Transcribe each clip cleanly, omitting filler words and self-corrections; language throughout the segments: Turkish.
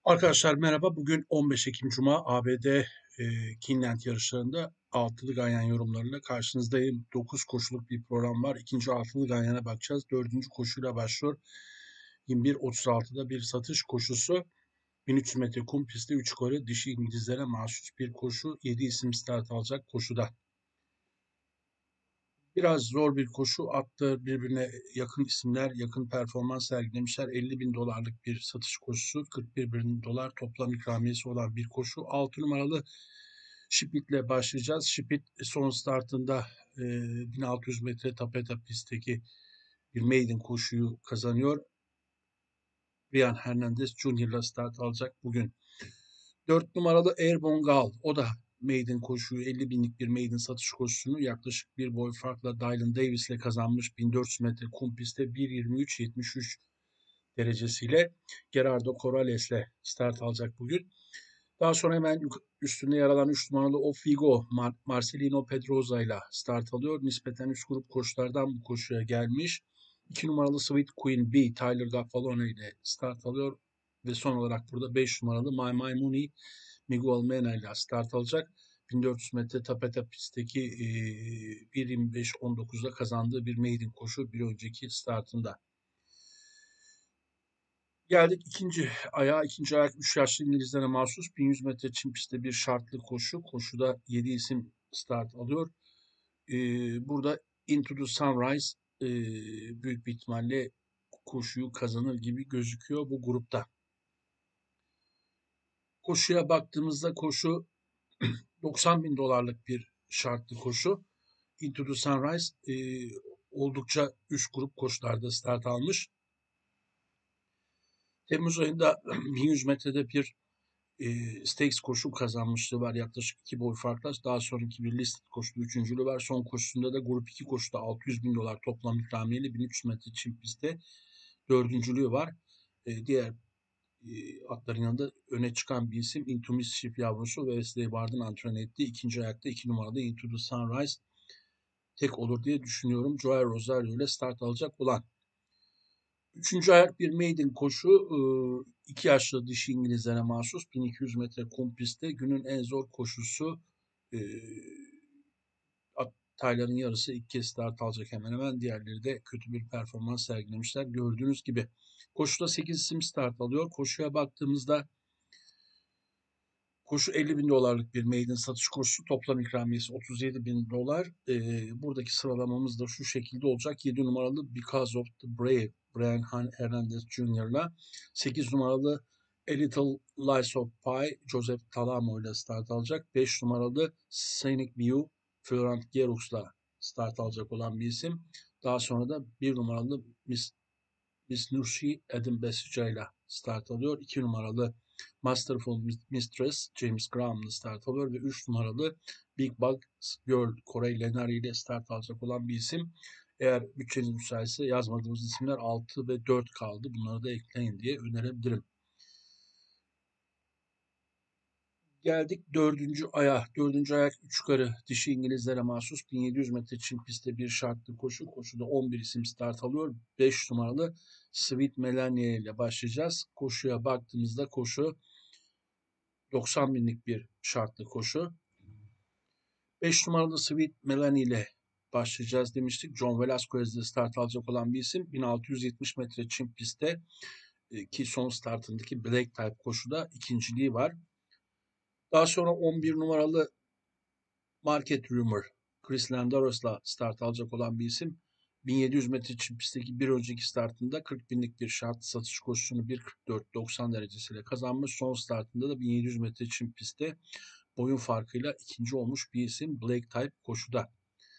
Arkadaşlar merhaba. Bugün 15 Ekim Cuma ABD Keeneland yarışlarında altılı ganyan yorumlarıyla karşınızdayım. 9 koşuluk bir program var. İkinci altılı ganyana bakacağız. Dördüncü koşuyla başlıyor. 21.36'da bir satış koşusu. 1300 metre kum pistte 3 yukarı dişi İngilizlere mahsus bir koşu. 7 isim start alacak koşuda. Biraz zor bir koşu. Atlar birbirine yakın isimler, yakın performans sergilemişler. 50 bin dolarlık bir satış koşusu. 41 bin dolar toplam ikramiyesi olan bir koşu. 6 numaralı Şipit'le başlayacağız. Şipit son startında 1600 metre tapeta pistteki bir maiden koşuyu kazanıyor. Ryan Hernandez Jr.'la start alacak bugün. 4 numaralı Airborne Gal. O da maiden koşuyu 50 binlik bir maiden satış koşusunu yaklaşık bir boy farkla Dylan Davis ile kazanmış. 1400 metre kum pistte 1.23.73 derecesiyle Gerardo Corrales ile start alacak bugün. Daha sonra hemen üstünde yer alan 3 numaralı Ofigo Marcelino Pedroza ile start alıyor. Nispeten üst grup koşulardan bu koşuya gelmiş. 2 numaralı Sweet Queen B Tyler Gaffalone ile start alıyor. Ve son olarak burada 5 numaralı My My Money Miguel Mena ile start alacak. 1400 metre tapeta pistteki 1.25.19'da kazandığı bir maiden koşu bir önceki startında. Geldik ikinci ayağa. İkinci ayak 3 yaşlı İngilizlere mahsus 1100 metre çim pistte bir şartlı koşu. Koşuda 7 isim start alıyor. Burada Into the Sunrise büyük bir ihtimalle koşuyu kazanır gibi gözüküyor bu grupta. Koşuya baktığımızda koşu 90 bin dolarlık bir şartlı koşu. Into the Sunrise oldukça üst grup koşularda start almış. Temmuz ayında 1100 metrede bir Stakes koşu kazanmışlığı var yaklaşık 2 boy farkla. Daha sonraki bir listed koşuda üçüncülüğü var. Son koşusunda da grup 2 koşuda 600 bin dolar toplam ikramiyeli 1300 metre çim pistte dördüncülüğü var. Diğer atların yanında öne çıkan bir isim Into Mississippi yavrusu ve Wesley Bard'ın antrenör ettiği ikinci ayakta 2 numaralı Into the Sunrise tek olur diye düşünüyorum. Joel Rosario ile start alacak olan. Üçüncü ayak bir maiden koşu. 2 yaşlı dişi İngilizlere mahsus 1200 metre kum pistte günün en zor koşusu. E, Tayların yarısı ilk kez start alacak hemen hemen. Diğerleri de kötü bir performans sergilemişler. Gördüğünüz gibi. Koşuda 8 isim start alıyor. Koşuya baktığımızda koşu 50 bin dolarlık bir maiden satış koşusu. Toplam ikramiyesi 37 bin dolar. Buradaki sıralamamız da şu şekilde olacak. 7 numaralı Because of the Brave Brian Hernandez Jr.'la 8 numaralı A Little Lies of Pie Joseph Talamo ile start alacak. 5 numaralı Scenic View Florent Gerox'la start alacak olan bir isim. Daha sonra da 1 numaralı Miss Nushi Adam Besica ile start alıyor. 2 numaralı Masterful Mistress James Graham'la start alıyor ve 3 numaralı Big Bug Girl Corey Lenari ile start alacak olan bir isim. Eğer bütçeniz müsaitse yazmadığımız isimler 6 ve 4 kaldı. Bunları da ekleyin diye önerebilirim. Geldik dördüncü aya. Dördüncü ayak 3 yukarı dişi İngilizlere mahsus 1700 metre çim pistte bir şartlı koşu. Koşuda 11 isim start alıyor. 5 numaralı Sweet Melania ile başlayacağız. Koşuya baktığımızda koşu 90 binlik bir şartlı koşu. 5 numaralı Sweet Melanie ile başlayacağız demiştik. John Velasquez'de start alacak olan bir isim. 1670 metre çim pistte ki son startındaki Black Type koşuda ikinciliği var. Daha sonra 11 numaralı Market Rumor, Chris Landaros'la start alacak olan bir isim. 1700 metre çim pistteki bir önceki startında 40 binlik bir şart satış koşusunu 1.44.90 derecesiyle kazanmış. Son startında da 1700 metre çim pistte boyun farkıyla ikinci olmuş bir isim Blake Type koşuda.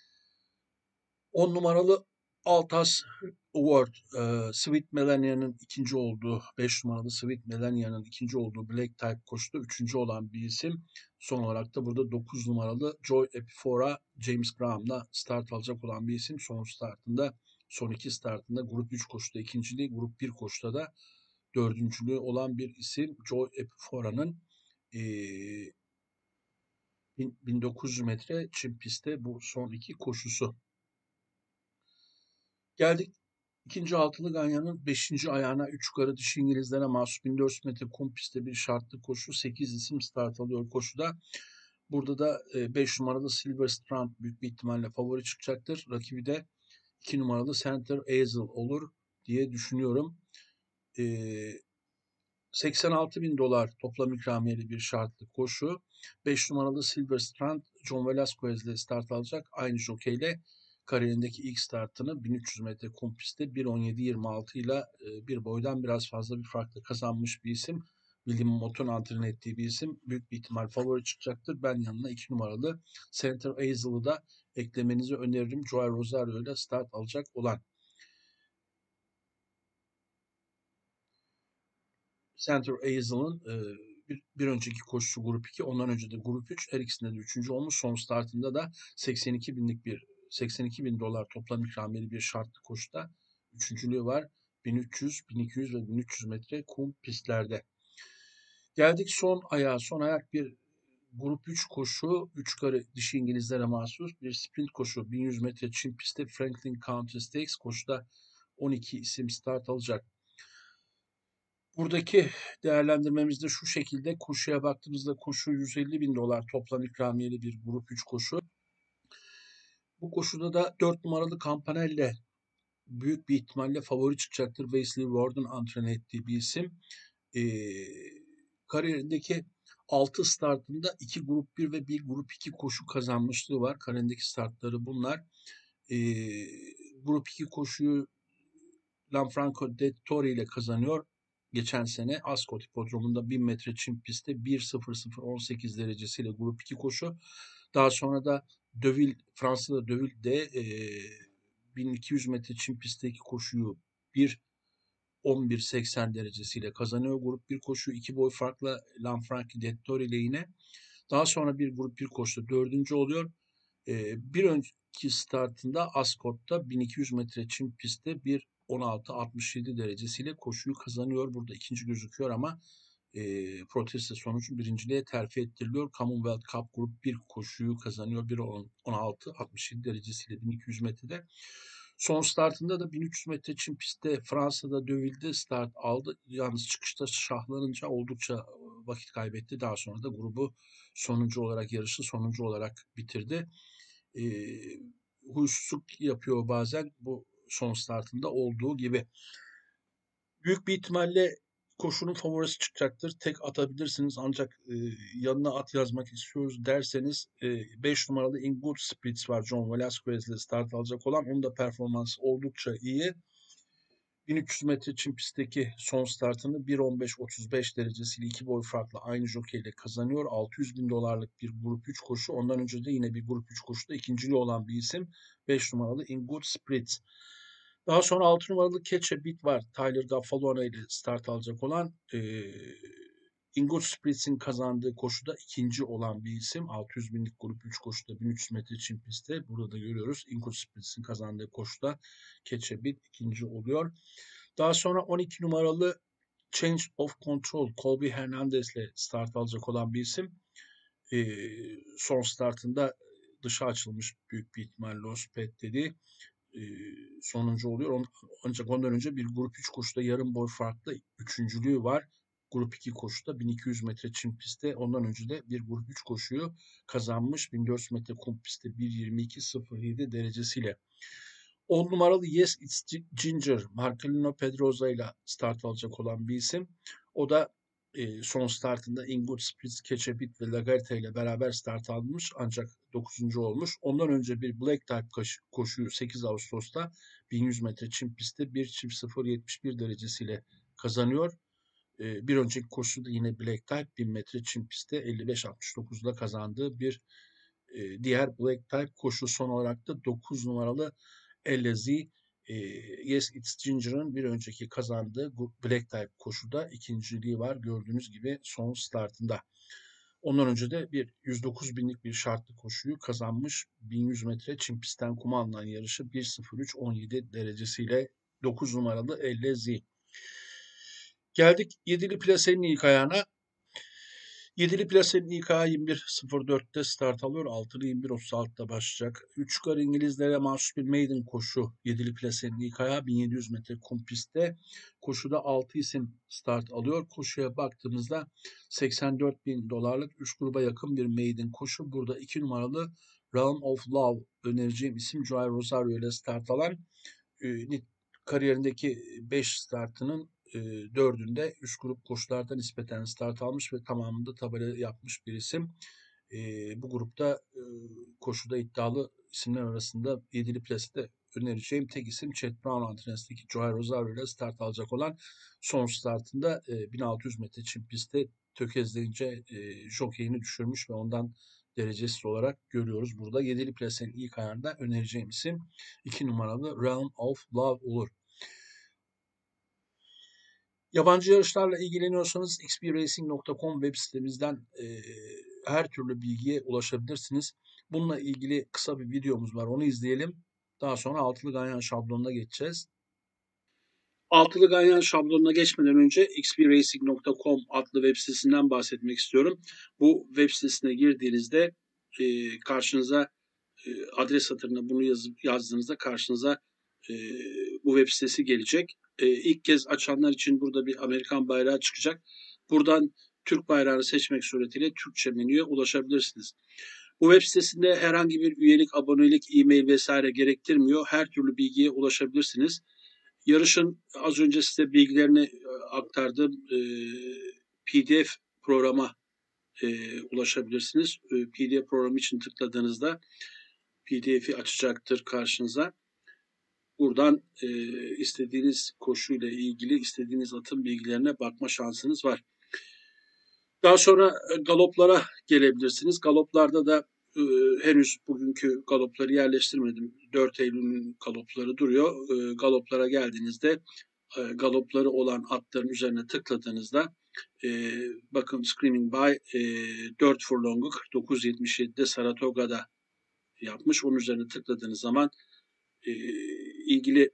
10 numaralı Altas Award, Sweet Melania'nın ikinci olduğu, 5 numaralı Sweet Melania'nın ikinci olduğu Black Type koşuda üçüncü olan bir isim. Son olarak da burada 9 numaralı Joy Epifora James Graham'la start alacak olan bir isim. Son iki startında grup 3 koşuda ikinciliği, grup 1 koşuda da dördüncülüğü olan bir isim. Joy Epifora'nın 1900 metre çim pistte bu son iki koşusu. Geldik İkinci altılı ganyanın 5. ayağına 3 yukarı dişi İngilizlere mahsus 1400 metre kum pistte bir şartlı koşu. 8 isim start alıyor koşuda. Burada da 5 numaralı Silver Strand büyük bir ihtimalle favori çıkacaktır. Rakibi de 2 numaralı Center Hazel olur diye düşünüyorum. 86 bin dolar toplam ikramiyeli bir şartlı koşu. 5 numaralı Silver Strand John Velasquez ile start alacak. Aynı jokeyle kariyerindeki ilk startını 1300 metre kum pistte 1.17.26 ile bir boydan biraz fazla bir farkla kazanmış bir isim. William Mott'un antren ettiği bir isim. Büyük bir ihtimal favori çıkacaktır. Ben yanına 2 numaralı Center Hazel'ı da eklemenizi öneririm. Joey Rosario ile start alacak olan. Center Hazel'ın bir önceki koşusu Grup 2, ondan önce de Grup 3, her ikisinde de üçüncü olmuş. Son startında da 82 bin dolar toplam ikramiyeli bir şartlı koşuda üçüncülüğü var. 1300, 1200 ve 1300 metre kum pistlerde. Geldik son ayağa. Son ayak bir Grup 3 koşu, 3 karı dişi İngilizlere mahsus bir sprint koşu. 1100 metre çim pistte Franklin County Stakes koşuda 12 isim start alacak. Buradaki değerlendirmemiz de şu şekilde. Koşuya baktığımızda koşu 150 bin dolar toplam ikramiyeli bir grup 3 koşu. Bu koşuda da 4 numaralı Campanelle büyük bir ihtimalle favori çıkacaktır. Wesley Ward'un antren ettiği bir isim. Kariyerindeki 6 startında 2 grup 1 ve 1 grup 2 koşu kazanmışlığı var. Kariyerindeki startları bunlar. Grup 2 koşuyu Lanfranco de Torre ile kazanıyor. Geçen sene Ascot Hipodromu'nda 1000 metre çim pistte 1.0018 derecesiyle grup 2 koşu. Daha sonra da Deauville, Fransa'da Deauville'de 1200 metre çim pistteki koşuyu 1.11.80 derecesiyle kazanıyor. Grup 1 koşu 2 boy farkla Lanfranco de Torre ile yine. Daha sonra bir grup 1 koşuda 4. oluyor. Bir önceki startında Ascot'ta 1200 metre çim pistte 1.16.67 derecesiyle koşuyu kazanıyor. Burada ikinci gözüküyor ama proteste sonucu birinciliğe terfi ettiriliyor. Commonwealth Cup Grup 1 koşuyu kazanıyor. 1.16.67 derecesiyle 1200 metrede. Son startında da 1300 metre çim pistte Fransa'da Deauville'de start aldı. Yalnız çıkışta şahlanınca oldukça vakit kaybetti. Daha sonra da grubu sonuncu olarak, yarışı sonuncu olarak bitirdi. Huysuzluk yapıyor bazen, bu son startında olduğu gibi. Büyük bir ihtimalle koşunun favorisi çıkacaktır. Tek atabilirsiniz ancak yanına at yazmak istiyoruz derseniz 5 numaralı In Good Spirits var. John Velasquez ile start alacak olan. Onun da performansı oldukça iyi. 1300 metre çim pistteki son startını 1.15.35 derecesiyle 2 boy farklı aynı jokeyle kazanıyor. 600 bin dolarlık bir grup 3 koşu. Ondan önce de yine bir grup 3 koşuda ikinciliği olan bir isim. 5 numaralı In Good Spirits. Daha sonra 6 numaralı Catch a Beat var. Tyler Gaffalone ile start alacak olan. In Good Spirits'in kazandığı koşuda ikinci olan bir isim. 600 binlik grup 3 koşuda 1300 metre çim pistte. Burada da görüyoruz. In Good Spirits'in kazandığı koşuda Catch a Beat ikinci oluyor. Daha sonra 12 numaralı Change of Control Colby Hernandez ile start alacak olan bir isim. Son startında dışa açılmış büyük bir ihtimalle Lospet dedi. Sonuncu oluyor. Ancak ondan önce bir grup 3 koşuda yarım boy farklı üçüncülüğü var. Grup 2 koşuda 1200 metre çim pistte. Ondan önce de bir grup 3 koşuyu kazanmış. 1400 metre kum pistte 1.22.07 derecesiyle. 10 numaralı Yes It's Ginger, Marcelino Pedrosa ile start alacak olan bir isim. O da son startında In Good Spirits, Catch a Beat ve Lagarta ile beraber start almış ancak 9. olmuş. Ondan önce bir Black Type koşuyu 8 Ağustos'ta 1100 metre çim pistte 1.071 derecesiyle kazanıyor. Bir önceki koşuda yine Black Type 1000 metre çim pistte 55.69'da kazandığı bir diğer Black Type koşu. Son olarak da 9 numaralı Ellezi Yes It's Ginger'ın bir önceki kazandığı Black Type koşuda ikinciliği var. Gördüğünüz gibi son startında. Ondan önce de bir 109 binlik bir şartlı koşuyu kazanmış. 1100 metre çim pistten kuma alınan yarışı 1.03.17 derecesiyle 9 numaralı Ellezi. Geldik 7'li plasenin ilk ayağına. 7'li plasenin İK 21.04'te start alıyor. 6'lı 21.36'da başlayacak. 3 yukarı İngilizlere mahsus bir maiden koşu. 7'li plasenin İK'ya 1700 metre kum pistte. Koşuda 6 isim start alıyor. Koşuya baktığımızda $84.000 3 gruba yakın bir maiden koşu. Burada 2 numaralı Realm of Love önereceğim isim Joy Rosario ile start alan kariyerindeki 5 startının 4'ünde üst grup koşularda nispeten start almış ve tamamında tabela yapmış bir isim. Bu grupta koşuda iddialı isimler arasında 7'li plasede önereceğim tek isim Chad Brown antrenöründeki Joy Rosario ile start alacak olan son startında 1600 metre çim pistte tökezleyince jokeyini düşürmüş ve ondan derecesiz olarak görüyoruz. Burada 7'li plasenin ilk ayarında önereceğim isim 2 numaralı Realm of Love olur. Yabancı yarışlarla ilgileniyorsanız xbracing.com web sitemizden her türlü bilgiye ulaşabilirsiniz. Bununla ilgili kısa bir videomuz var. Onu izleyelim. Daha sonra altılı ganyan şablonuna geçeceğiz. Altılı ganyan şablonuna geçmeden önce xbracing.com adlı web sitesinden bahsetmek istiyorum. Bu web sitesine girdiğinizde karşınıza adres satırına bunu yazdığınızda karşınıza bu web sitesi gelecek. İlk kez açanlar için burada bir Amerikan bayrağı çıkacak. Buradan Türk bayrağını seçmek suretiyle Türkçe menüye ulaşabilirsiniz. Bu web sitesinde herhangi bir üyelik, abonelik, e-mail vesaire gerektirmiyor. Her türlü bilgiye ulaşabilirsiniz. Yarışın az önce size bilgilerini aktardığım PDF programa ulaşabilirsiniz. PDF programı için tıkladığınızda PDF'i açacaktır karşınıza. Buradan istediğiniz koşuyla ilgili istediğiniz atın bilgilerine bakma şansınız var. Daha sonra galoplara gelebilirsiniz. Galoplarda da henüz bugünkü galopları yerleştirmedim. 4 Eylül'ün galopları duruyor. Galoplara geldiğinizde galopları olan atların üzerine tıkladığınızda bakın Screaming By 4 furlong'u 49.77'de Saratoga'da yapmış. Onun üzerine tıkladığınız zaman ilgili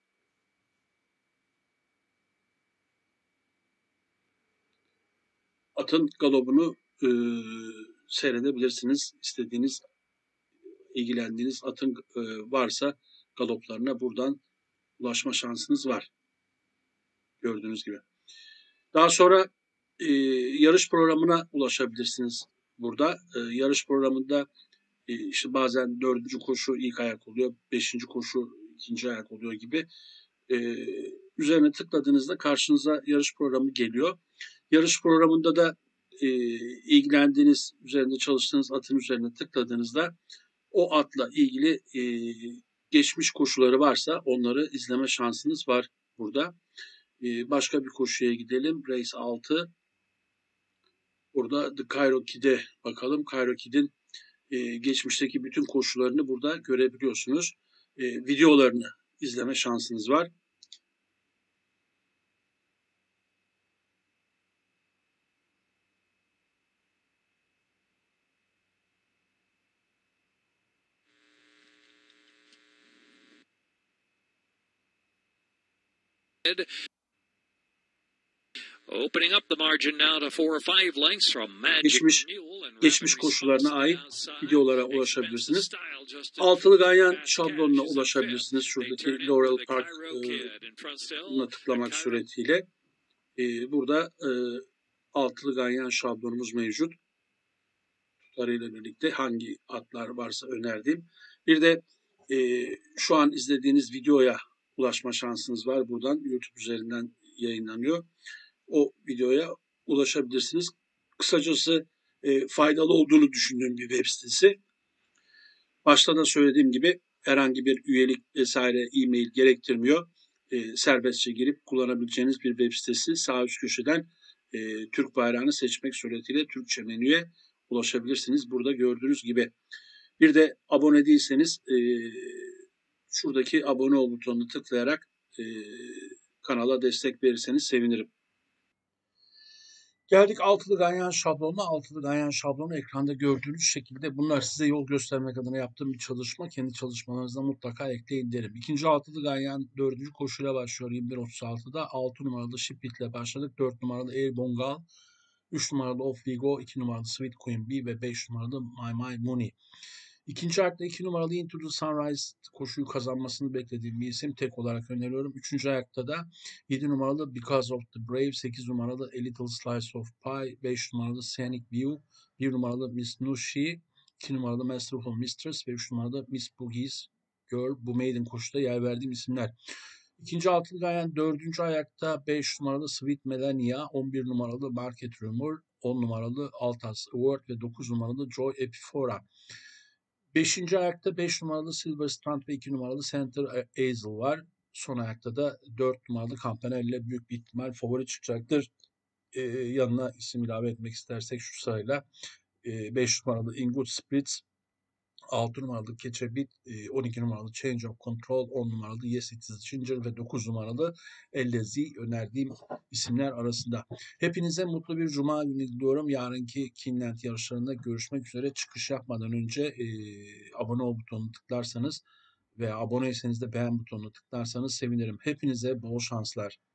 atın galobunu seyredebilirsiniz. İstediğiniz, ilgilendiğiniz atın varsa galoplarına buradan ulaşma şansınız var. Gördüğünüz gibi. Daha sonra yarış programına ulaşabilirsiniz burada. Yarış programında işte bazen 4. koşu ilk ayak oluyor, 5. koşu ikinci ayak oluyor gibi. Üzerine tıkladığınızda karşınıza yarış programı geliyor. Yarış programında da ilgilendiğiniz, üzerinde çalıştığınız atın üzerine tıkladığınızda o atla ilgili geçmiş koşuları varsa onları izleme şansınız var burada. Başka bir koşuya gidelim. Race 6. Burada The Cairo Kid'e bakalım. Cairo Kid'in geçmişteki bütün koşularını burada görebiliyorsunuz. Videolarını izleme şansınız var. Opening up the margin now to 4 or 5 lengths from Magic geçmiş koşularına ait videolara ulaşabilirsiniz. Altılı ganyan şablonuna ulaşabilirsiniz. Şuradaki Laurel Park'ına tıklamak suretiyle. Burada altılı ganyan şablonumuz mevcut. Tutarıyla birlikte hangi atlar varsa önerdiğim. Bir de şu an izlediğiniz videoya ulaşma şansınız var. Buradan YouTube üzerinden yayınlanıyor. O videoya ulaşabilirsiniz. Kısacası faydalı olduğunu düşündüğüm bir web sitesi. Başta da söylediğim gibi herhangi bir üyelik vesaire e-mail gerektirmiyor. Serbestçe girip kullanabileceğiniz bir web sitesi. Sağ üst köşeden Türk bayrağını seçmek suretiyle Türkçe menüye ulaşabilirsiniz. Burada gördüğünüz gibi. Bir de abone değilseniz şuradaki abone ol butonunu tıklayarak kanala destek verirseniz sevinirim. Geldik altılı ganyan şablonuna. Altılı ganyan şablonu ekranda gördüğünüz şekilde. Bunlar size yol göstermek adına yaptığım bir çalışma. Kendi çalışmalarınızda mutlaka ekleyin derim. İkinci altılı ganyan 4. koşuyla başlıyor 21.36'da. 6 numaralı Shipit ile başladık. 4 numaralı Air Bongal 3 numaralı Off We Go, 2 numaralı Sweet Queen Bee ve 5 numaralı My My Money. İkinci ayakta 2 numaralı Into the Sunrise koşuyu kazanmasını beklediğim bir isim. Tek olarak öneriyorum. Üçüncü ayakta da 7 numaralı Because of the Brave, 8 numaralı A Little Slice of Pie, 5 numaralı Scenic View, 1 numaralı Miss Nushi, 2 numaralı Masterful Mistress ve 3 numaralı Miss Boogie's Girl. Bu maiden koşuda yer verdiğim isimler. İkinci altılı gayen dördüncü ayakta 5 numaralı Sweet Melania, 11 numaralı Market Rumor, 10 numaralı Altas Award ve 9 numaralı Joy Epifora. Beşinci ayakta 5 numaralı Silver Strand ve 2 numaralı Center Hazel var. Son ayakta da 4 numaralı Campanella büyük bir ihtimal favori çıkacaktır. Yanına isim ilave etmek istersek şu sırayla 5 numaralı In Good Spirits, 6 numaralı Catch a Beat, 12 numaralı Change of Control, 10 numaralı Yes It Is Ginger ve 9 numaralı Ellezi önerdiğim isimler arasında. Hepinize mutlu bir cuma günü diliyorum. Yarınki Kinland yarışlarında görüşmek üzere. Çıkış yapmadan önce abone ol butonunu tıklarsanız veya aboneyseniz de beğen butonunu tıklarsanız sevinirim. Hepinize bol şanslar.